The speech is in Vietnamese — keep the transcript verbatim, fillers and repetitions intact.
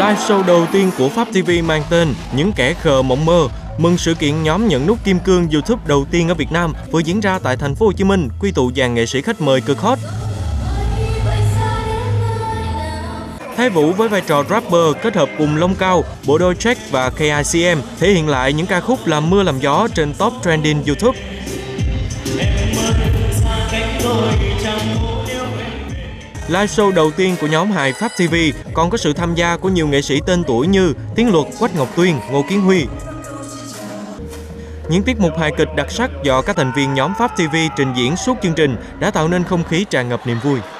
Live show đầu tiên của Pháp ti vi mang tên Những kẻ khờ mộng mơ mừng sự kiện nhóm nhận nút kim cương YouTube đầu tiên ở Việt Nam vừa diễn ra tại thành phố Hồ Chí Minh, quy tụ dàn nghệ sĩ khách mời cực hot. Thái Vũ với vai trò rapper kết hợp cùng Long Cao, bộ đôi Jack và K I C M thể hiện lại những ca khúc làm mưa làm gió trên top trending YouTube. Live show đầu tiên của nhóm hài Pháp ti vi còn có sự tham gia của nhiều nghệ sĩ tên tuổi như Tiến Luật, Quách Ngọc Tuyên, Ngô Kiến Huy. Những tiết mục hài kịch đặc sắc do các thành viên nhóm Pháp ti vi trình diễn suốt chương trình đã tạo nên không khí tràn ngập niềm vui.